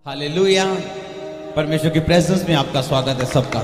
Hallelujah. परमेश्वर की presence में आपका स्वागत है सबका।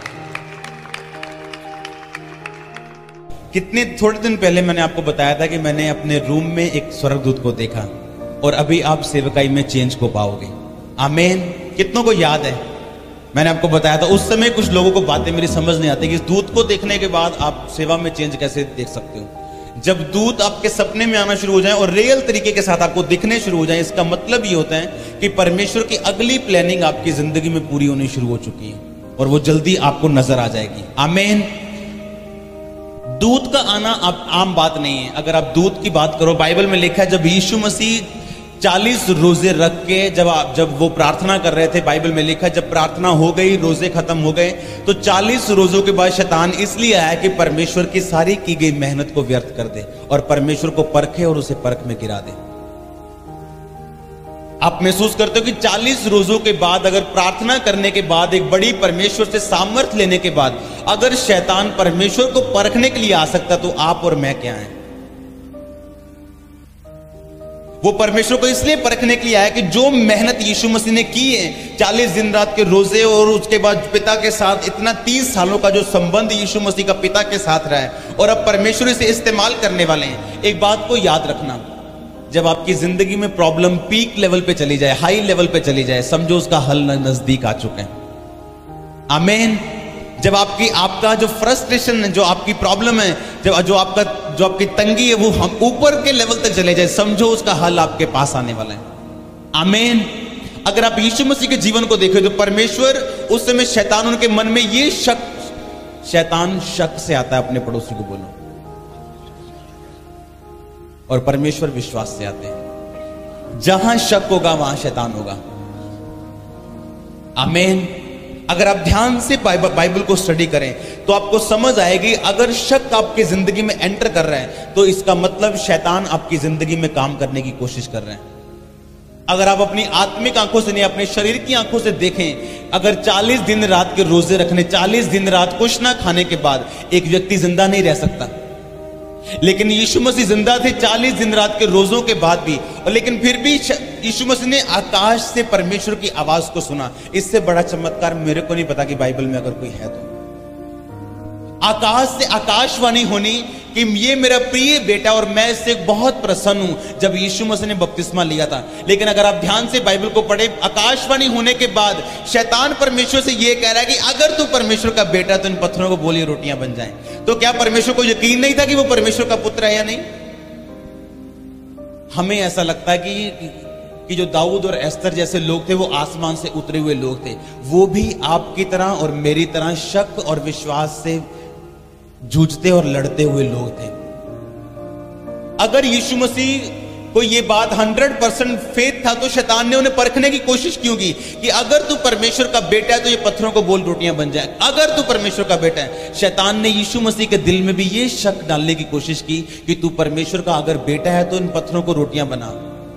कितने थोड़े दिन पहले मैंने आपको बताया था कि मैंने अपने रूम में एक स्वर्गदूत को देखा और अभी आप सेवकाई में चेंज को पाओगे। आमीन। कितनों को याद है मैंने आपको बताया था उस समय कुछ लोगों को बातें मेरी समझ नहीं आती कि इस दूत को देखने के बाद आप सेवा में चेंज कैसे देख सकते हो। जब दूत आपके सपने में आना शुरू हो जाए और रियल तरीके के साथ आपको दिखने शुरू हो जाए, इसका मतलब ये होता है कि परमेश्वर की अगली प्लानिंग आपकी जिंदगी में पूरी होनी शुरू हो चुकी है और वो जल्दी आपको नजर आ जाएगी। आमीन। दूत का आना अब आम बात नहीं है। अगर आप दूत की बात करो, बाइबल में लिखा है जब यीशु मसीह 40 रोजे रख के जब वो प्रार्थना कर रहे थे, बाइबल में लिखा है जब प्रार्थना हो गई, रोजे खत्म हो गए, तो 40 रोजों के बाद शैतान इसलिए आया कि परमेश्वर की सारी की गई मेहनत को व्यर्थ कर दे और परमेश्वर को परखे और उसे परख में गिरा दे। आप महसूस करते हो कि 40 रोजों के बाद, अगर प्रार्थना करने के बाद, एक बड़ी परमेश्वर से सामर्थ्य लेने के बाद, अगर शैतान परमेश्वर को परखने के लिए आ सकता तो आप और मैं क्या हैं? वो परमेश्वर को इसलिए परखने के लिए आया कि जो मेहनत यीशु मसीह ने की है, 40 दिन रात के रोजे और उसके बाद पिता के साथ इतना 30 सालों का जो संबंध यीशु मसीह का पिता के साथ रहा है, और अब परमेश्वर इसे इस्तेमाल करने वाले हैं। एक बात को याद रखना, जब आपकी जिंदगी में प्रॉब्लम पीक लेवल पे चली जाए, हाई लेवल पे चली जाए, समझो उसका हल नजदीक आ चुके हैं। आमीन। जब आपका जो फ्रस्ट्रेशन है, जो आपकी प्रॉब्लम है, जो आपकी तंगी है, वो हम ऊपर के लेवल तक चले जाए, समझो उसका हल आपके पास आने वाला है। आमीन। अगर आप यीशु मसीह के जीवन को देखो तो परमेश्वर उस समय शैतान उनके मन में ये शैतान शक से आता है, अपने पड़ोसी को बोलो, और परमेश्वर विश्वास से आते हैं। जहां शक होगा वहां शैतान होगा। आमीन। अगर आप ध्यान से बाइबल को स्टडी करें तो आपको समझ आएगी, अगर शक आपकी जिंदगी में एंटर कर रहा है तो इसका मतलब शैतान आपकी जिंदगी में काम करने की कोशिश कर रहे हैं। अगर आप अपनी आत्मिक आंखों से नहीं, अपने शरीर की आंखों से देखें, अगर 40 दिन रात के रोजे रखने, 40 दिन रात कुछ ना खाने के बाद एक व्यक्ति जिंदा नहीं रह सकता, लेकिन यीशु मसीह जिंदा थे 40 दिन रात के रोजों के बाद भी, और लेकिन फिर भी यीशु मसीह ने आकाश से परमेश्वर की आवाज को सुना। इससे बड़ा चमत्कार मेरे को नहीं पता कि बाइबल में अगर कोई है तो। आकाश से आकाशवाणी होनी कि ये मेरा प्रिय बेटा और मैं इससे बहुत प्रसन्न हूं, जब यीशु मसीह ने बपतिस्मा लिया था। लेकिन अगर आप ध्यान से बाइबल को पढ़े, आकाशवाणी होने के बाद शैतान परमेश्वर से ये कह रहा है कि अगर तू परमेश्वर का बेटा तो इन पत्थरों को बोलिए रोटियां बन जाएं। तो क्या परमेश्वर को यकीन नहीं था कि वो परमेश्वर का पुत्र है या नहीं? हमें ऐसा लगता है कि जो दाऊद और एस्तर जैसे लोग थे वो आसमान से उतरे हुए लोग थे। वो भी आपकी तरह और मेरी तरह शक और विश्वास से जूझते और लड़ते हुए लोग थे। अगर यीशु मसीह को ये बात 100% फेथ था तो शैतान ने उन्हें परखने की कोशिश क्यों की कि अगर तू परमेश्वर का बेटा है तो ये पत्थरों को बोल रोटियां बन जाए। अगर तू परमेश्वर का बेटा है, शैतान ने यीशु मसीह के दिल में भी ये शक डालने की कोशिश की कि तू परमेश्वर का अगर बेटा है तो इन पत्थरों को रोटियां बना।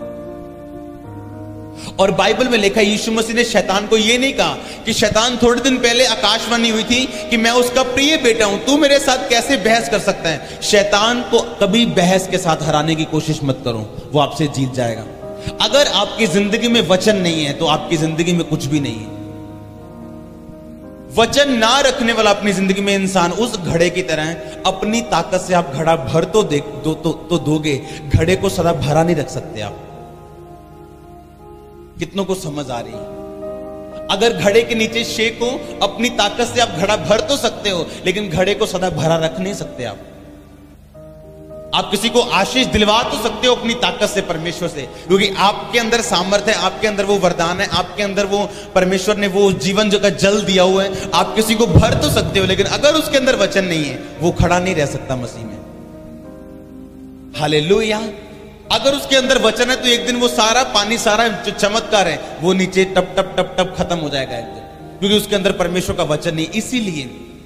और बाइबल में लिखा है यीशु मसीह ने शैतान को यह नहीं कहा कि शैतान, थोड़े दिन पहले आकाशवाणी हुई थी कि मैं उसका प्रिय बेटा हूं, तू मेरे साथ कैसे बहस कर सकता है। शैतान को कभी बहस के साथ हराने की कोशिश मत करो, वो आपसे जीत जाएगा। अगर आपकी जिंदगी में वचन नहीं है तो आपकी जिंदगी में कुछ भी नहीं है। वचन ना रखने वाला अपनी जिंदगी में इंसान उस घड़े की तरह है। अपनी ताकत से आप घड़ा भर तो दोगे, घड़े को सदा भरा नहीं रख सकते आप। कितनों को समझ आ रही है? अगर घड़े के नीचे शेक हो, अपनी ताकत से आप घड़ा भर तो सकते हो, लेकिन घड़े को सदा भरा रख नहीं सकते आप किसी को आशीष दिलवा तो सकते हो अपनी ताकत से, परमेश्वर से, क्योंकि आपके अंदर सामर्थ्य है, आपके अंदर वो वरदान है, आपके अंदर वो परमेश्वर ने वो जीवन जो का जल दिया हुआ है। आप किसी को भर तो सकते हो, लेकिन अगर उसके अंदर वचन नहीं है वो खड़ा नहीं रह सकता मसीह में। हालेलुया। अगर उसके अंदर वचन है तो एक दिन वो सारा पानी, सारा जो चमत्कार है वो नीचे टप टप टप टप खत्म हो जाएगा एक दिन, क्योंकि उसके अंदर परमेश्वर का वचन नहीं। इसीलिए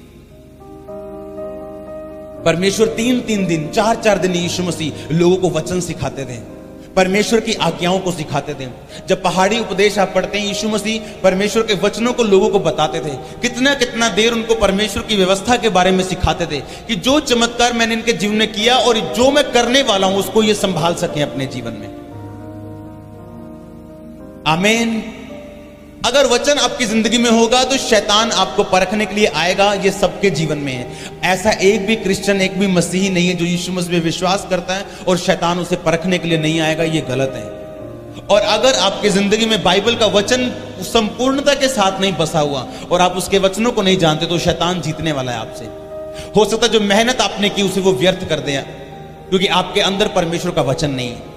परमेश्वर 3-3 दिन, 4-4 दिन यीशु मसीह लोगों को वचन सिखाते थे, परमेश्वर की आज्ञाओं को सिखाते थे। जब पहाड़ी उपदेश आप पढ़ते हैं, यीशु मसीह परमेश्वर के वचनों को लोगों को बताते थे। कितना कितना देर उनको परमेश्वर की व्यवस्था के बारे में सिखाते थे कि जो चमत्कार मैंने इनके जीवन में किया और जो मैं करने वाला हूं उसको ये संभाल सके अपने जीवन में। आमीन। अगर वचन आपकी जिंदगी में होगा तो शैतान आपको परखने के लिए आएगा। ये सबके जीवन में है। ऐसा एक भी क्रिश्चियन, एक भी मसीही नहीं है जो यीशु मसीह में विश्वास करता है और शैतान उसे परखने के लिए नहीं आएगा। ये गलत है। और अगर आपकी जिंदगी में बाइबल का वचन संपूर्णता के साथ नहीं बसा हुआ और आप उसके वचनों को नहीं जानते तो शैतान जीतने वाला है आपसे। हो सकता है जो मेहनत आपने की उसे वो व्यर्थ कर दे, क्योंकि आपके अंदर परमेश्वर का वचन नहीं है।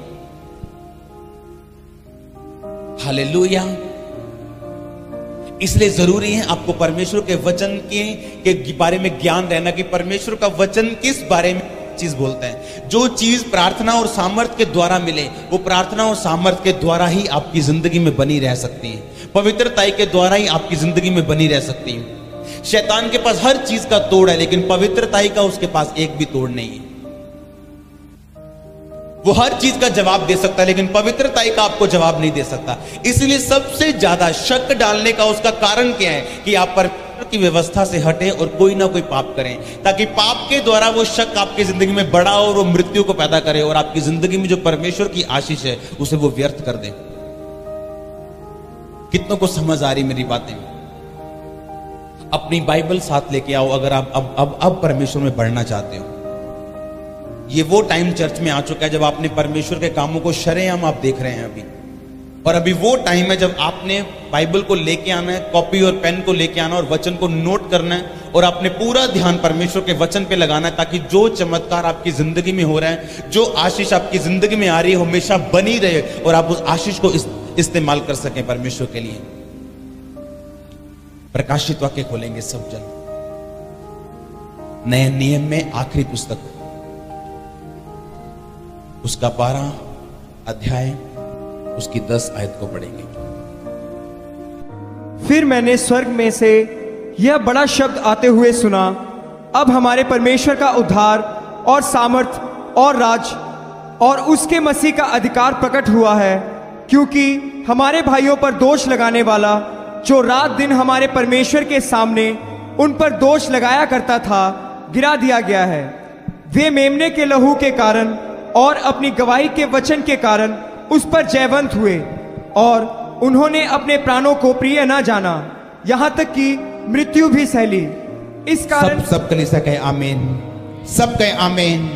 हालेलुया। इसलिए जरूरी है आपको परमेश्वर के वचन के बारे में ज्ञान रहना कि परमेश्वर का वचन किस बारे में चीज बोलता है। जो चीज प्रार्थना और सामर्थ्य के द्वारा मिले वो प्रार्थना और सामर्थ्य के द्वारा ही आपकी जिंदगी में बनी रह सकती है। पवित्रता के द्वारा ही आपकी जिंदगी में बनी रह सकती है। शैतान के पास हर चीज का तोड़ है, लेकिन पवित्रता का उसके पास एक भी तोड़ नहीं है। वो हर चीज का जवाब दे सकता है, लेकिन पवित्रता का आपको जवाब नहीं दे सकता। इसलिए सबसे ज्यादा शक डालने का उसका कारण क्या है कि आप परमेश्वर की व्यवस्था से हटें और कोई ना कोई पाप करें, ताकि पाप के द्वारा वो शक आपकी जिंदगी में बढ़ा और वो मृत्यु को पैदा करे और आपकी जिंदगी में जो परमेश्वर की आशीष है उसे वो व्यर्थ कर दे। कितनों को समझ आ रही मेरी बातें? अपनी बाइबल साथ लेके आओ अगर आप अब परमेश्वर में बढ़ना चाहते हो। ये वो टाइम चर्च में आ चुका है जब आपने परमेश्वर के कामों को शरेआम आप देख रहे हैं अभी। और अभी वो टाइम है जब आपने बाइबल को लेके आना है, कॉपी और पेन को लेके आना और वचन को नोट करना है और अपने पूरा ध्यान परमेश्वर के वचन पे लगाना है, ताकि जो चमत्कार आपकी जिंदगी में हो रहा है, जो आशीष आपकी जिंदगी में आ रही है, हमेशा बनी रहे और आप उस आशीष को इस्तेमाल कर सकें परमेश्वर के लिए। प्रकाशित वाक्य खोलेंगे सब जन, नए नियम में आखिरी पुस्तक, उसका 12 अध्याय, उसकी 10 आयत को पढ़ेंगे। फिर मैंने स्वर्ग में से यह बड़ा शब्द आते हुए सुना, अब हमारे परमेश्वर का उद्धार और सामर्थ और राज और उसके मसीह का अधिकार प्रकट हुआ है, क्योंकि हमारे भाइयों पर दोष लगाने वाला जो रात दिन हमारे परमेश्वर के सामने उन पर दोष लगाया करता था, गिरा दिया गया है। वे मेमने के लहू के कारण और अपनी गवाही के वचन के कारण उस पर जयवंत हुए और उन्होंने अपने प्राणों को प्रिय न जाना, यहां तक कि मृत्यु भी सह ली। इस कारण सब कलीसिया कहे आमीन, सब कहे आमीन।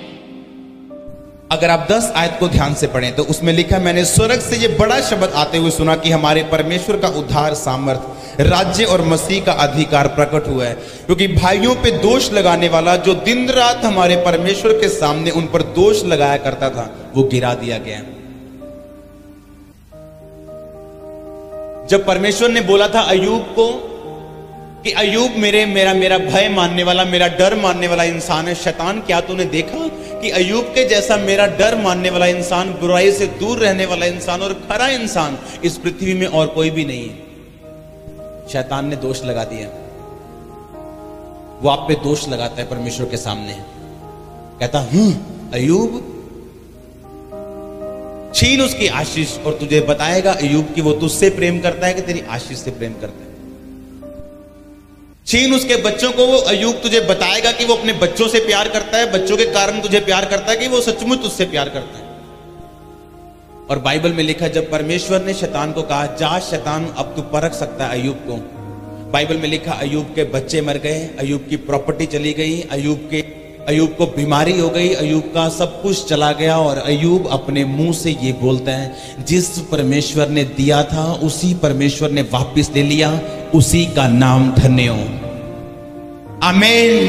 अगर आप 10 आयत को ध्यान से पढ़ें तो उसमें लिखा, मैंने स्वर्ग से ये बड़ा शब्द आते हुए सुना कि हमारे परमेश्वर का उद्धार, सामर्थ, राज्य और मसीह का अधिकार प्रकट हुआ है, क्योंकि भाइयों पे दोष लगाने वाला जो दिन रात हमारे परमेश्वर के सामने उन पर दोष लगाया करता था वो गिरा दिया गया। जब परमेश्वर ने बोला था अय्यूब को कि अय्यूब मेरा भय मानने वाला, मेरा डर मानने वाला इंसान है, शैतान क्या तूने देखा कि अय्यूब के जैसा मेरा डर मानने वाला इंसान, बुराई से दूर रहने वाला इंसान और खरा इंसान इस पृथ्वी में और कोई भी नहीं है। शैतान ने दोष लगा दिया। वो आप पे दोष लगाता है परमेश्वर के सामने, कहता अय्यूब, छीन उसकी आशीष और तुझे बताएगा अय्यूब कि वो तुझसे प्रेम करता है कि तेरी आशीष से प्रेम करता है। छीन उसके बच्चों को, वो अय्यूब तुझे बताएगा कि वो अपने बच्चों से प्यार करता है, बच्चों के कारण तुझे प्यार करता है, कि वो सचमुच तुझसे प्यार करता है। और बाइबल में लिखा, जब परमेश्वर ने शैतान को कहा जा शैतान, अब तू परख सकता है अय्यूब को, बाइबल में लिखा अय्यूब के बच्चे मर गए, अय्यूब की प्रॉपर्टी चली गई, अय्यूब को बीमारी हो गई, अय्यूब का सब कुछ चला गया। और अय्यूब अपने मुंह से ये बोलता है, जिस परमेश्वर ने दिया था उसी परमेश्वर ने वापस ले लिया, उसी का नाम धन्य हो। आमीन।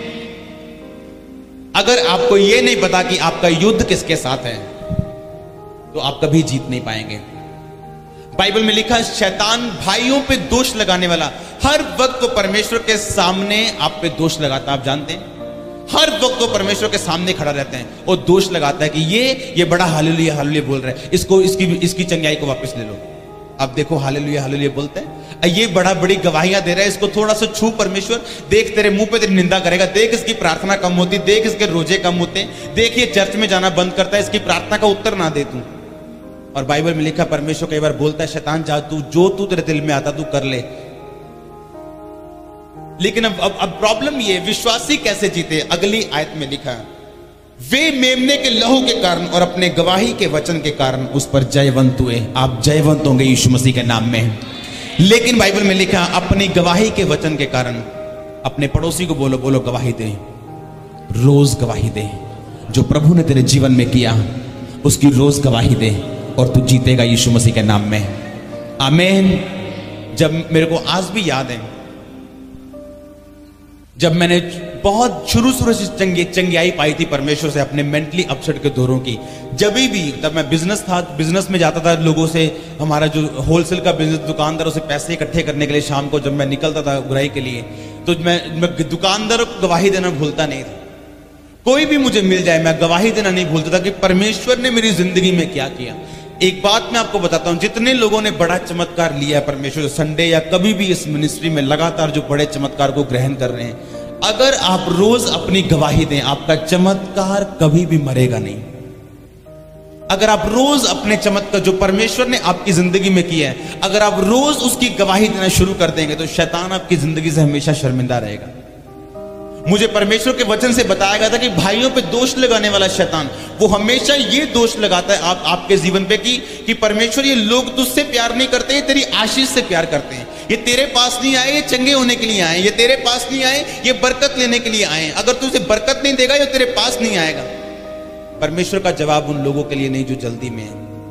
अगर आपको यह नहीं पता कि आपका युद्ध किसके साथ है तो आप कभी जीत नहीं पाएंगे। बाइबल में लिखा, शैतान भाइयों पे दोष लगाने वाला हर वक्त तो परमेश्वर के सामने आप पे दोष लगाता है। आप जानते हैं, हर वक्त तो परमेश्वर के सामने खड़ा रहता है और दोष लगाता है कि ये बड़ा हालेलुया हालेलुया बोल रहा है, इसको इसकी चंगाई को वापस ले लो। अब देखो हालेलुया हालेलुया बोलता है, ये बड़ी गवाहियां दे रहा है, इसको थोड़ा सा छू परमेश्वर, देख तेरे मुंह पे तेरी निंदा करेगा, देख इसकी प्रार्थना कम होती, देख इसके रोजे कम होते, देख ये चर्च में जाना बंद करता है, इसकी प्रार्थना का उत्तर ना दे तू। और बाइबल में लिखा, परमेश्वर कई बार बोलता है, शैतान जा जो तू तेरे दिल में आता तू कर ले। लेकिन अब प्रॉब्लम ये, विश्वासी कैसे जीते? अगली आयत में लिखा, वे मेमने के लहू के कारण और अपने गवाही के वचन के कारण उस पर जयवंत हुए। आप जयवंत होंगे यीशु मसीह के नाम में। लेकिन बाइबल में लिखा, अपनी गवाही के वचन के कारण अपने पड़ोसी को बोलो, बोलो गवाही दे, रोज गवाही दे। जो प्रभु ने तेरे जीवन में किया उसकी रोज गवाही दे और तू जीतेगा यीशु मसीह के नाम में। आमीन। जब मेरे को आज भी याद है, जब मैंने बहुत शुरू से चंगियाई पाई थी परमेश्वर से अपने मेंटली अपसेट के दौरों की, जब भी तब मैं बिजनेस में जाता था, लोगों से हमारा जो होलसेल का बिजनेस, दुकानदारों से पैसे इकट्ठे करने के लिए शाम को जब मैं निकलता था बुराई के लिए, तो मैं दुकानदारों को गवाही देना भूलता नहीं था। कोई भी मुझे मिल जाए मैं गवाही देना नहीं भूलता था कि परमेश्वर ने मेरी जिंदगी में क्या किया। एक बात मैं आपको बताता हूं, जितने लोगों ने बड़ा चमत्कार लिया है परमेश्वर संडे या कभी भी इस मिनिस्ट्री में लगातार जो बड़े चमत्कार को ग्रहण कर रहे हैं, अगर आप रोज अपनी गवाही दें, आपका चमत्कार कभी भी मरेगा नहीं। अगर आप रोज अपने चमत्कार जो परमेश्वर ने आपकी जिंदगी में किया है, अगर आप रोज उसकी गवाही देना शुरू कर देंगे तो शैतान आपकी जिंदगी से हमेशा शर्मिंदा रहेगा। मुझे परमेश्वर के वचन से बताया गया था कि भाइयों पे दोष लगाने वाला शैतान, वो हमेशा ये दोष लगाता है आपके जीवन पे कि परमेश्वर, ये लोग तुझसे प्यार नहीं करते, ये तेरी आशीष से प्यार करते हैं। ये तेरे पास नहीं आए, ये चंगे होने के लिए आए। ये तेरे पास नहीं आए, ये बरकत लेने के लिए आए। अगर तुझे बरकत नहीं देगा, ये तेरे पास नहीं आएगा। परमेश्वर का जवाब उन लोगों के लिए नहीं जो जल्दी में है।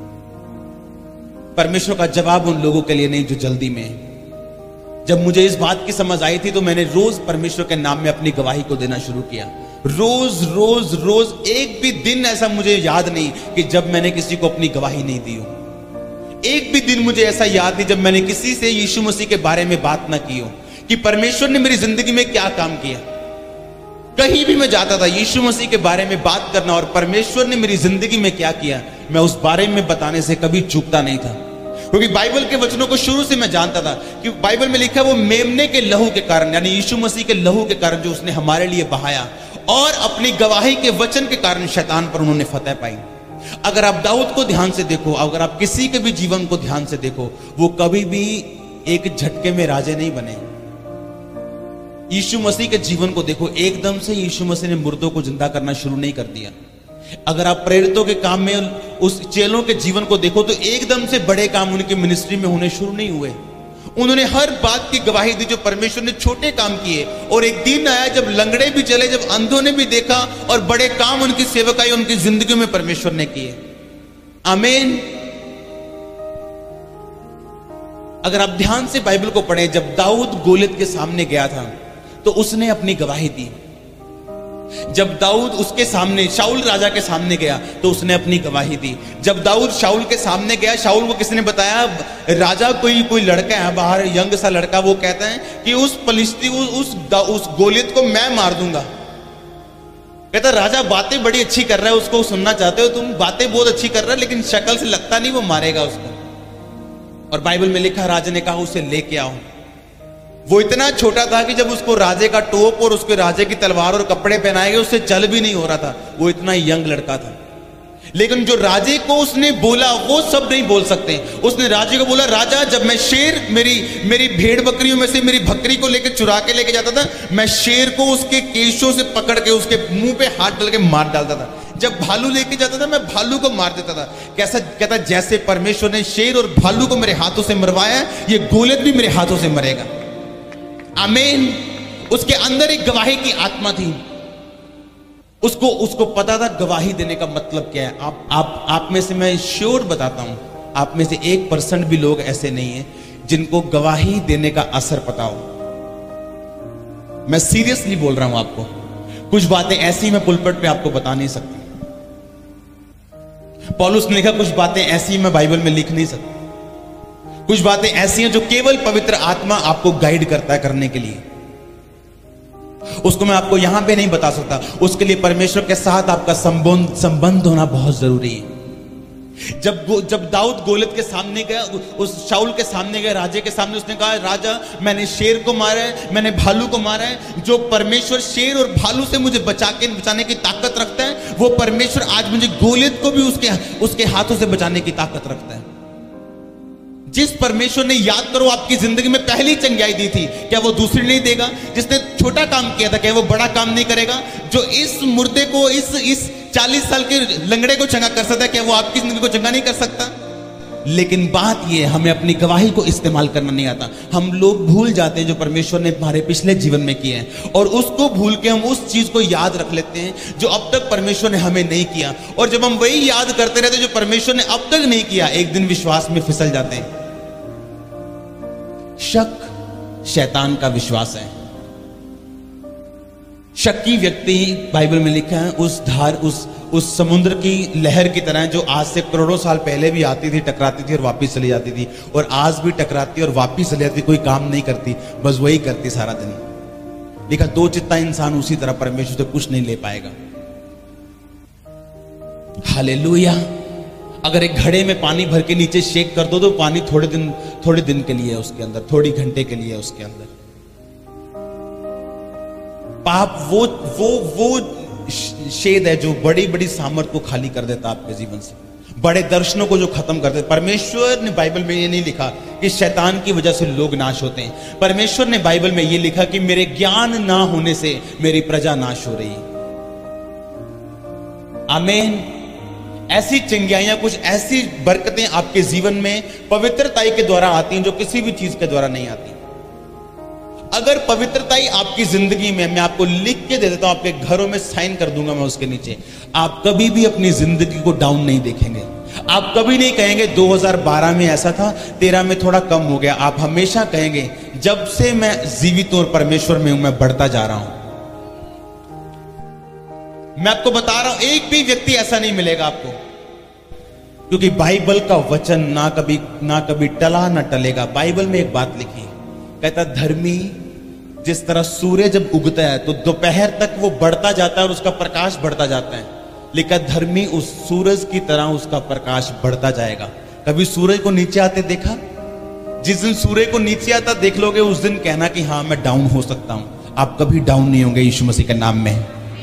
परमेश्वर का जवाब उन लोगों के लिए नहीं जो जल्दी में है। जब मुझे इस बात की समझ आई थी तो मैंने रोज परमेश्वर के नाम में अपनी गवाही को देना शुरू किया। रोज रोज रोज, एक भी दिन ऐसा मुझे याद नहीं कि जब मैंने किसी को अपनी गवाही नहीं दी हो। एक भी दिन मुझे ऐसा याद नहीं जब मैंने किसी से यीशु मसीह के बारे में बात ना की हो कि परमेश्वर ने मेरी जिंदगी में क्या काम किया। कहीं भी मैं जाता था यीशु मसीह के बारे में बात करना और परमेश्वर ने मेरी जिंदगी में क्या किया, मैं उस बारे में बताने से कभी चूकता नहीं था, क्योंकि बाइबल के वचनों को शुरू से मैं जानता था कि बाइबल में लिखा है वो मेमने के लहू के कारण, यानी यीशु मसीह के लहू के कारण जो उसने हमारे लिए बहाया, और अपनी गवाही के वचन के कारण शैतान पर उन्होंने फतह पाई। अगर आप दाऊद को ध्यान से देखो, अगर आप किसी के भी जीवन को ध्यान से देखो, वो कभी भी एक झटके में राजे नहीं बने। यीशु मसीह के जीवन को देखो, एकदम से यीशु मसीह ने मुर्दों को जिंदा करना शुरू नहीं कर दिया। अगर आप प्रेरितों के काम में उस चेलों के जीवन को देखो तो एकदम से बड़े काम उनकी मिनिस्ट्री में होने शुरू नहीं हुए। उन्होंने हर बात की गवाही दी जो परमेश्वर ने छोटे काम किए, और एक दिन आया जब लंगड़े भी चले, जब अंधों ने भी देखा, और बड़े काम उनकी सेवकाई उनकी जिंदगी में परमेश्वर ने किए। आमीन। अगर आप ध्यान से बाइबल को पढ़ें, जब दाऊद गोलियत के सामने गया था तो उसने अपनी गवाही दी। जब दाऊद उसके सामने शाऊल राजा के सामने गया तो उसने अपनी गवाही दी। जब दाऊद शाऊल के सामने गया, शाऊल को किसने बताया, राजा कोई लड़का है बाहर, यंग सा लड़का, वो कहता है कि उस गोलियत को मैं मार दूंगा। कहता राजा बातें बड़ी अच्छी कर रहा है, उसको सुनना चाहते हो तुम, बातें बहुत अच्छी कर रहा है, लेकिन शक्ल से लगता नहीं वो मारेगा उसको। और बाइबल में लिखा, राजा ने कहा उसे लेके आओ। वो इतना छोटा था कि जब उसको राजे का टोप और उसके राजे की तलवार और कपड़े पहनाए गए, उससे चल भी नहीं हो रहा था, वो इतना यंग लड़का था। लेकिन जो राजे को उसने बोला वो सब नहीं बोल सकते। उसने राजे को बोला, राजा जब मैं शेर मेरी भेड़ बकरियों में से मेरी बकरी को लेकर चुरा के लेके जाता था, मैं शेर को उसके केशों से पकड़ के उसके मुंह पे हाथ डाल के मार डालता था। जब भालू लेके जाता था मैं भालू को मार देता था। कैसा कहता, जैसे परमेश्वर ने शेर और भालू को मेरे हाथों से मरवाया, ये गोलियत भी मेरे हाथों से मरेगा। आमीन। उसके अंदर एक गवाही की आत्मा थी। उसको पता था गवाही देने का मतलब क्या है। आप में से मैं श्योर बताता हूं, आप में से 1% भी लोग ऐसे नहीं है जिनको गवाही देने का असर पता हो। मैं सीरियसली बोल रहा हूं आपको, कुछ बातें ऐसी मैं पुलपट पे आपको बता नहीं सकता। पौलुस ने लिखा कुछ बातें ऐसी मैं बाइबल में लिख नहीं सकता। कुछ बातें ऐसी हैं जो केवल पवित्र आत्मा आपको गाइड करता है करने के लिए। उसको मैं आपको यहां पे नहीं बता सकता। उसके लिए परमेश्वर के साथ आपका संबंध होना बहुत जरूरी है। जब दाऊद गोलियत के सामने गया, उस शाऊल के सामने गया, राजे के सामने, उसने कहा, राजा मैंने शेर को मारा है, मैंने भालू को मारा है। जो परमेश्वर शेर और भालू से मुझे बचाने की ताकत रखता है, वो परमेश्वर आज मुझे गोलियत को भी उसके हाथों से बचाने की ताकत रखता है। जिस परमेश्वर ने, याद करो, आपकी जिंदगी में पहली चंगाई दी थी, क्या वो दूसरी नहीं देगा? जिसने छोटा काम किया था, क्या वो बड़ा काम नहीं करेगा? जो इस मुर्दे को, इस 40 साल के लंगड़े को चंगा कर सकता है, क्या वो आपकी जिंदगी को चंगा नहीं कर सकता? लेकिन बात यह हमें अपनी गवाही को इस्तेमाल करना नहीं आता। हम लोग भूल जाते हैं जो परमेश्वर ने हमारे पिछले जीवन में किए हैं, और उसको भूल के हम उस चीज को याद रख लेते हैं जो अब तक परमेश्वर ने हमें नहीं किया। और जब हम वही याद करते रहते जो परमेश्वर ने अब तक नहीं किया, एक दिन विश्वास में फिसल जाते हैं। शक शैतान का विश्वास है। शक्की व्यक्ति, बाइबल में लिखा है, उस धार उस समुद्र की लहर की तरह जो आज से करोड़ों साल पहले भी आती थी, टकराती थी और वापस चली जाती थी, और आज भी टकराती और वापस चली जाती, कोई काम नहीं करती, बस वही करती सारा दिन। लिखा दो चित्ता इंसान उसी तरह परमेश्वर से कुछ नहीं ले पाएगा। हालेलुया। अगर एक घड़े में पानी भर के नीचे शेक कर दो तो पानी थोड़े दिन के लिए है उसके अंदर, थोड़ी घंटे के लिए है उसके अंदर। पाप वो शेद है जो बड़ी बड़ी सामर्थ को खाली कर देता आपके जीवन से, बड़े दर्शनों को जो खत्म कर देता। परमेश्वर ने बाइबल में ये नहीं लिखा कि शैतान की वजह से लोग नाश होते हैं। परमेश्वर ने बाइबल में ये लिखा कि मेरे ज्ञान ना होने से मेरी प्रजा नाश हो रही है। आमीन। ऐसी चिंगारियां, कुछ ऐसी बरकतें आपके जीवन में पवित्रताई के द्वारा आती हैं जो किसी भी चीज के द्वारा नहीं आती। अगर पवित्रताई आपकी जिंदगी में, मैं आपको लिख के दे देता हूं, आपके घरों में साइन कर दूंगा मैं उसके नीचे, आप कभी भी अपनी जिंदगी को डाउन नहीं देखेंगे। आप कभी नहीं कहेंगे 2012 में ऐसा था, 13 में थोड़ा कम हो गया। आप हमेशा कहेंगे जब से मैं जीवित और परमेश्वर में हूं, मैं बढ़ता जा रहा हूं। मैं आपको बता रहा हूं, एक भी व्यक्ति ऐसा नहीं मिलेगा आपको, क्योंकि बाइबल का वचन ना कभी टला ना टलेगा। बाइबल में एक बात लिखी, कहता धर्मी जिस तरह सूर्य जब उगता है तो दोपहर तक वो बढ़ता जाता है और उसका प्रकाश बढ़ता जाता है, लिखा धर्मी उस सूरज की तरह उसका प्रकाश बढ़ता जाएगा। कभी सूरज को नीचे आते देखा? जिस दिन सूर्य को नीचे आता देख लोगे, उस दिन कहना कि हाँ मैं डाउन हो सकता हूं। आप कभी डाउन नहीं होंगे यीशु मसीह के नाम में।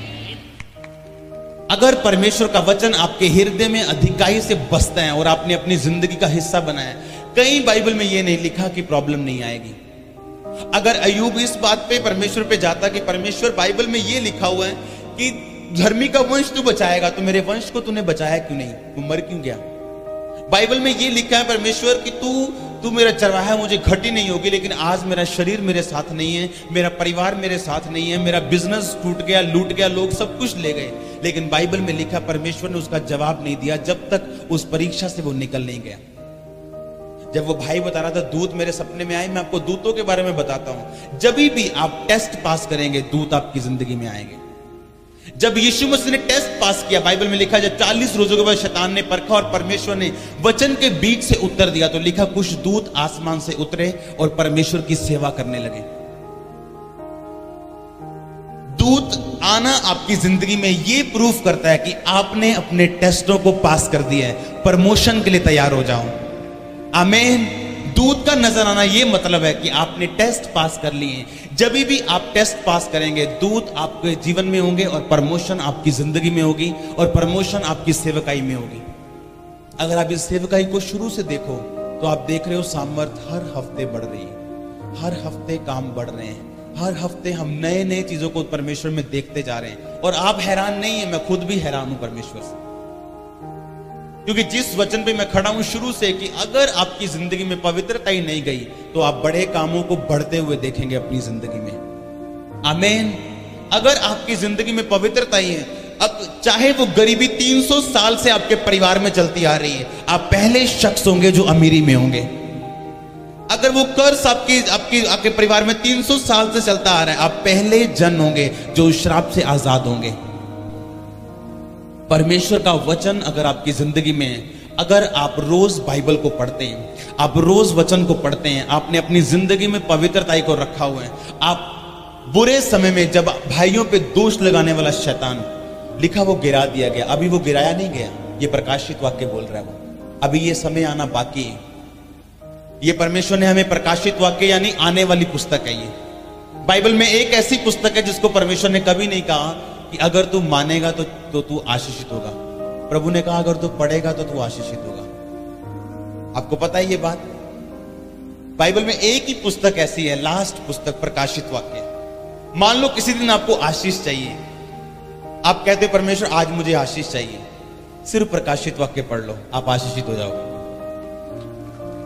अगर परमेश्वर का वचन आपके हृदय में अधिकाई से बसता है और आपने अपनी जिंदगी का हिस्सा बनाया, कहीं बाइबल में यह नहीं लिखा कि प्रॉब्लम नहीं आएगी। अगर अय्यूब इस बात पे परमेश्वर पे जाता कि परमेश्वर बाइबल में यह लिखा हुआ है कि धर्मी का वंश तू बचाएगा, तो मेरे वंश को तूने बचाया क्यों नहीं? वो मर क्यों गया? बाइबल में यह लिखा है परमेश्वर कि तू मेरा चरवाहा, मुझे घटी नहीं होगी, लेकिन आज मेरा शरीर मेरे साथ नहीं है, मेरा परिवार मेरे साथ नहीं है, मेरा बिजनेस टूट गया, लूट गया, लोग सब कुछ ले गए। लेकिन बाइबल में लिखा परमेश्वर ने उसका जवाब नहीं दिया जब तक उस परीक्षा से वो निकल नहीं गया। जब वो भाई बता रहा था दूत मेरे सपने में आए, मैं आपको दूतों के बारे में बताता हूं। जब भी आप टेस्ट पास करेंगे, दूत आपकी जिंदगी में आएंगे। जब यीशु मसीह ने टेस्ट पास किया, बाइबल में लिखा जब 40 रोजों के बाद शैतान ने परखा और परमेश्वर ने वचन के बीच से उत्तर दिया, तो लिखा कुछ दूत आसमान से उतरे और परमेश्वर की सेवा करने लगे। दूत आना आपकी जिंदगी में यह प्रूफ करता है कि आपने अपने टेस्टों को पास कर दिया है, प्रमोशन के लिए तैयार हो जाओ। आमीन। दूत का नजर आना यह मतलब है कि आपने टेस्ट पास कर लिए। जब भी आप टेस्ट पास करेंगे, दूत आपके जीवन में होंगे और प्रमोशन आपकी जिंदगी में होगी और प्रमोशन आपकी सेवकाई में होगी। अगर आप इस सेवकाई को शुरू से देखो तो आप देख रहे हो सामर्थ हर हफ्ते बढ़ रही है, हर हफ्ते काम बढ़ रहे हैं, हर हफ्ते हम नए नए चीजों को परमेश्वर में देखते जा रहे हैं। और आप हैरान नहीं है, मैं खुद भी हैरान हूं परमेश्वर से, क्योंकि जिस वचन पे मैं खड़ा हूं शुरू से कि अगर आपकी जिंदगी में पवित्रता ही नहीं गई तो आप बड़े कामों को बढ़ते हुए देखेंगे अपनी जिंदगी में। आमीन। अगर आपकी जिंदगी में पवित्रता ही है, अब चाहे वो गरीबी 300 साल से आपके परिवार में चलती आ रही है, आप पहले शख्स होंगे जो अमीरी में होंगे। अगर वो कर्ज आपके परिवार में 300 साल से चलता आ रहा है, आप पहले जन होंगे जो श्राप से आजाद होंगे। परमेश्वर का वचन अगर आपकी जिंदगी में है, अगर आप रोज बाइबल को पढ़ते हैं, आप रोज वचन को पढ़ते हैं, आपने अपनी जिंदगी में पवित्रताई को रखा हुआ है, आप बुरे समय में जब भाइयों पे दोष लगाने वाला शैतान, लिखा वो गिरा दिया गया, अभी वो गिराया नहीं गया, ये प्रकाशित वाक्य बोल रहा है वो, अभी ये समय आना बाकी है। ये परमेश्वर ने हमें प्रकाशित वाक्य यानी आने वाली पुस्तक है। ये बाइबल में एक ऐसी पुस्तक है जिसको परमेश्वर ने कभी नहीं कहा कि अगर तू मानेगा तो तू आशीषित होगा। प्रभु ने कहा अगर तू पढ़ेगा तो तू आशीषित होगा। आपको पता है ये बात? बाइबल में एक ही पुस्तक ऐसी है, लास्ट पुस्तक प्रकाशित वाक्य। मान लो किसी दिन आपको आशीष चाहिए, आप कहते परमेश्वर आज मुझे आशीष चाहिए, सिर्फ प्रकाशित वाक्य पढ़ लो, आप आशीषित हो जाओगे।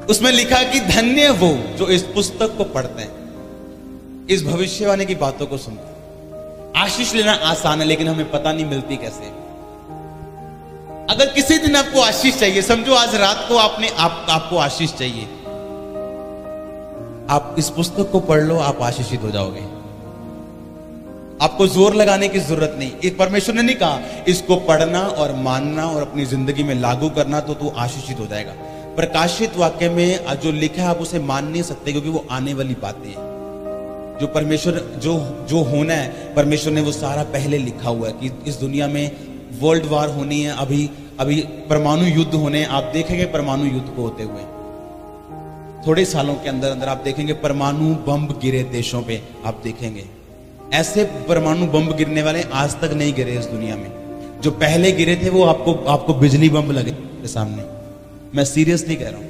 उसमें लिखा कि धन्य वो जो इस पुस्तक को पढ़ते हैं, इस भविष्यवाणी की बातों को सुनते हैं। आशीष लेना आसान है, लेकिन हमें पता नहीं मिलती कैसे। अगर किसी दिन आपको आशीष चाहिए, समझो आज रात को आपको आशीष चाहिए, आप इस पुस्तक को पढ़ लो, आप आशीषित हो जाओगे। आपको जोर लगाने की जरूरत नहीं। एक परमेश्वर ने नहीं कहा इसको पढ़ना और मानना और अपनी जिंदगी में लागू करना तो तू आशीषित हो जाएगा। प्रकाशित वाक्य में जो लिखा है आप उसे मान नहीं सकते, क्योंकि वो आने वाली बातें हैं। जो परमेश्वर जो होना है, परमेश्वर ने वो सारा पहले लिखा हुआ है कि इस दुनिया में वर्ल्ड वार होनी है, अभी परमाणु युद्ध होने हैं। आप देखेंगे परमाणु युद्ध को होते हुए थोड़े सालों के अंदर अंदर आप देखेंगे परमाणु बम गिरे देशों पे। आप देखेंगे ऐसे परमाणु बम गिरने वाले आज तक नहीं गिरे इस दुनिया में। जो पहले गिरे थे वो आपको बिजली बम लगे के सामने। मैं सीरियसली कह रहा हूं।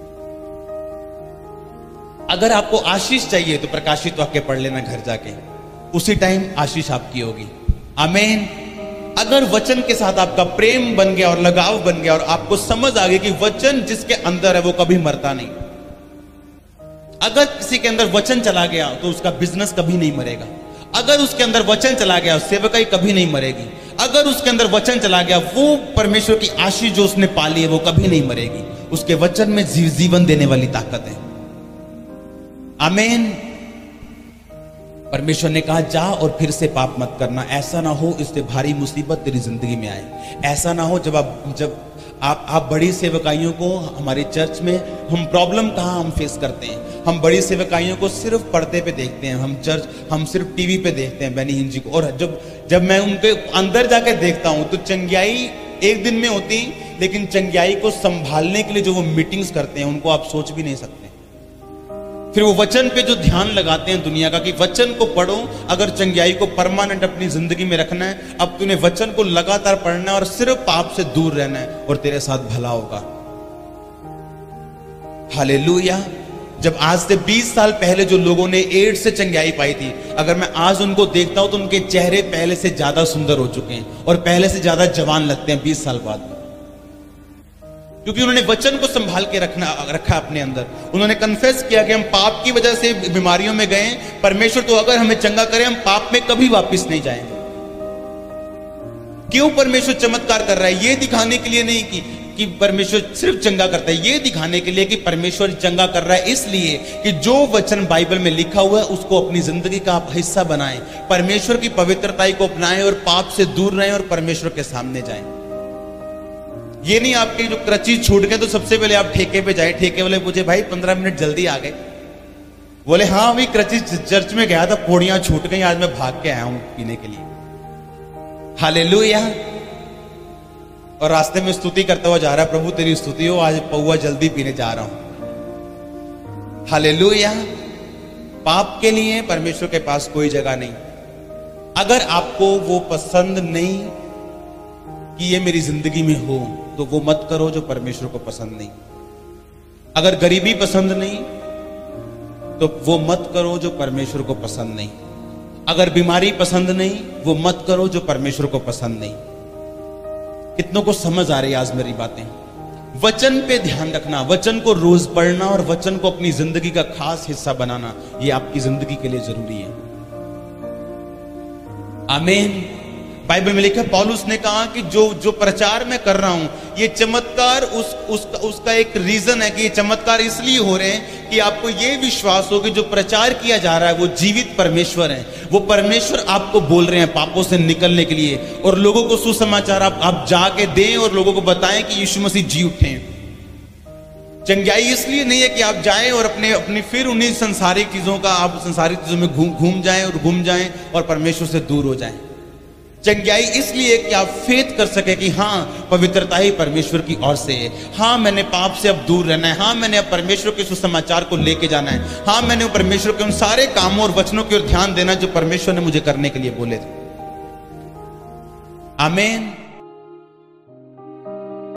अगर आपको आशीष चाहिए तो प्रकाशित वाक्य पढ़ लेना घर जाके, उसी टाइम आशीष आपकी होगी। आमीन। अगर वचन के साथ आपका प्रेम बन गया और लगाव बन गया और आपको समझ आ गई कि वचन जिसके अंदर है वो कभी मरता नहीं। अगर किसी के अंदर वचन चला गया तो उसका बिजनेस कभी नहीं मरेगा। अगर उसके अंदर वचन चला गया सेवकाई कभी नहीं मरेगी। अगर उसके अंदर वचन चला गया, वो परमेश्वर की आशीष जो उसने पाली है वो कभी नहीं मरेगी। उसके वचन में जीवन देने वाली ताकत है। आमीन। परमेश्वर ने कहा जा और फिर से पाप मत करना। ऐसा ना हो इससे भारी मुसीबत तेरी जिंदगी में आए। ऐसा ना हो जब आप बड़ी सेवकाइयों को, हमारे चर्च में हम प्रॉब्लम कहाँ हम फेस करते हैं। हम बड़ी सेवकाइयों को सिर्फ पर्दे पे देखते हैं, हम सिर्फ टीवी पे देखते हैं बेनी हिंजी को। और जब मैं उनके अंदर जाके देखता हूं तो चंगियाई एक दिन में होती, लेकिन चंगियाई को संभालने के लिए जो वो मीटिंग्स करते हैं उनको आप सोच भी नहीं सकते। फिर वो वचन पे जो ध्यान लगाते हैं दुनिया का कि वचन को पढ़ो, अगर चंगियाई को परमानेंट अपनी जिंदगी में रखना है, अब तूने वचन को लगातार पढ़ना है और सिर्फ पाप से दूर रहना है और तेरे साथ भला होगा। हालेलुया। जब आज से 20 साल पहले जो लोगों ने एड्स से चंगियाई पाई थी, अगर मैं आज उनको देखता हूं तो उनके चेहरे पहले से ज्यादा सुंदर हो चुके हैं और पहले से ज्यादा जवान लगते हैं 20 साल बाद, क्योंकि उन्होंने वचन को संभाल के रखा अपने अंदर। उन्होंने कन्फेस किया कि हम पाप की वजह से बीमारियों में गए, परमेश्वर तो अगर हमें चंगा करे हम पाप में कभी वापस नहीं जाएंगे। क्यों परमेश्वर चमत्कार कर रहा है? ये दिखाने के लिए नहीं कि परमेश्वर सिर्फ चंगा करता है, ये दिखाने के लिए कि परमेश्वर चंगा कर रहा है इसलिए कि जो वचन बाइबल में लिखा हुआ है उसको अपनी जिंदगी का आप हिस्सा बनाएं, परमेश्वर की पवित्रता को अपनाएं और पाप से दूर रहें और परमेश्वर के सामने जाएं। ये नहीं आपके जो क्रचीज छूट गए तो सबसे पहले आप ठेके पे जाए। ठेके वाले पूछे भाई 15 मिनट जल्दी आ गए? बोले हाँ अभी क्रचीज चर्च में गया था, पौड़ियां छूट गई, आज मैं भाग के आया हूं पीने के लिए। हालेलुया। और रास्ते में स्तुति करता हुआ जा रहा है, प्रभु तेरी स्तुति हो, आज पौवा जल्दी पीने जा रहा हूं। हालेलुया। पाप के लिए परमेश्वर के पास कोई जगह नहीं। अगर आपको वो पसंद नहीं कि ये मेरी जिंदगी में हो तो वो मत करो जो परमेश्वर को पसंद नहीं। अगर गरीबी पसंद नहीं तो वो मत करो जो परमेश्वर को पसंद नहीं। अगर बीमारी पसंद नहीं वो मत करो जो परमेश्वर को पसंद नहीं। कितनों को समझ आ रही है आज मेरी बातें? वचन पे ध्यान रखना, वचन को रोज पढ़ना और वचन को अपनी जिंदगी का खास हिस्सा बनाना, ये आपकी जिंदगी के लिए जरूरी है। आमीन। बाइबल में लिखा, पौलुस ने कहा कि जो प्रचार मैं कर रहा हूं ये चमत्कार उसका एक रीजन है कि ये चमत्कार इसलिए हो रहे हैं कि आपको ये विश्वास हो कि जो प्रचार किया जा रहा है वो जीवित परमेश्वर है। वो परमेश्वर आपको बोल रहे हैं पापों से निकलने के लिए, और लोगों को सुसमाचार आप जाके दें और लोगों को बताएं कि यीशु मसीह जी उठे। चंगाई इसलिए नहीं है कि आप जाएं और अपनी फिर उन्हीं संसारिक चीजों का आप संसारिक चीजों में घूम जाएं और परमेश्वर से दूर हो जाएं। चंगाई इसलिए कि आप फेथ कर सके कि हाँ पवित्रता ही परमेश्वर की ओर से है। हाँ मैंने पाप से अब दूर रहना है। हाँ मैंने अब परमेश्वर के सुसमाचार को लेके जाना है। हाँ मैंने परमेश्वर के उन सारे कामों और वचनों की ओर ध्यान देना जो परमेश्वर ने मुझे करने के लिए बोले थे। आमीन।